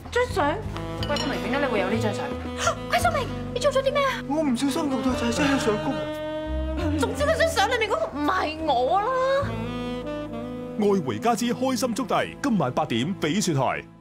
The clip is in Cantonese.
張相？喂，阿明，點解你會有呢張相？ 關秀明，你做咗啲咩啊？ 我唔小心錄到仔仔嘅相公。 總之嗰張相裏面嗰個唔係我啦。 愛回家之開心速遞，今晚8點翡翠台。